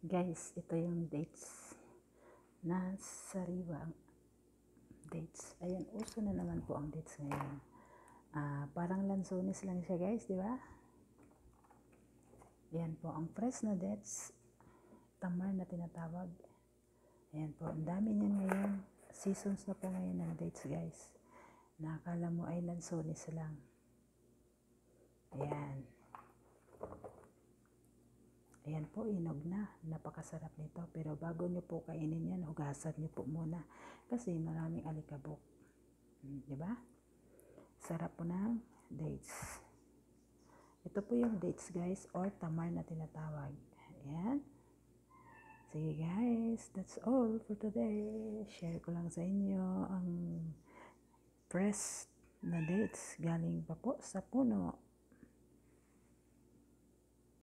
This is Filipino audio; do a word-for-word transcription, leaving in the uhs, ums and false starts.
Guys, ito yung dates na sariwang dates. Ayan, uso na naman po ang dates ngayon. Ah, parang lansones lang siya guys, di ba? Ayan po, ang fresh na dates, tamar na tinatawag. Ayan po, ang dami niyan ngayon. Seasons na po ngayon ng dates guys. Nakakala mo ay lansones lang. Ayan. Ayan po, hinog na. Napakasarap nito. Pero bago nyo po kainin yan, hugasan nyo po muna. Kasi maraming alikabok. Hmm, di ba? Sarap po ng dates. Ito po yung dates guys, or tamar na tinatawag. Ayan. Sige guys, that's all for today. Share ko lang sa inyo ang fresh na dates galing pa po sa puno.